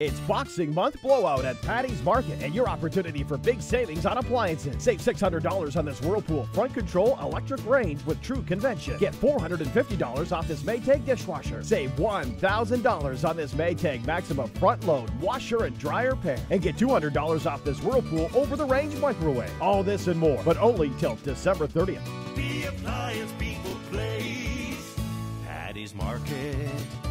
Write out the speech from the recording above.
It's Boxing Month Blowout at Patty's Market and your opportunity for big savings on appliances. Save $600 on this Whirlpool front control electric range with True Convention. Get $450 off this Maytag dishwasher. Save $1,000 on this Maytag Maxima front load washer and dryer pair. And get $200 off this Whirlpool over-the-range microwave. All this and more, but only till December 30th. The appliance people place. Patty's Market.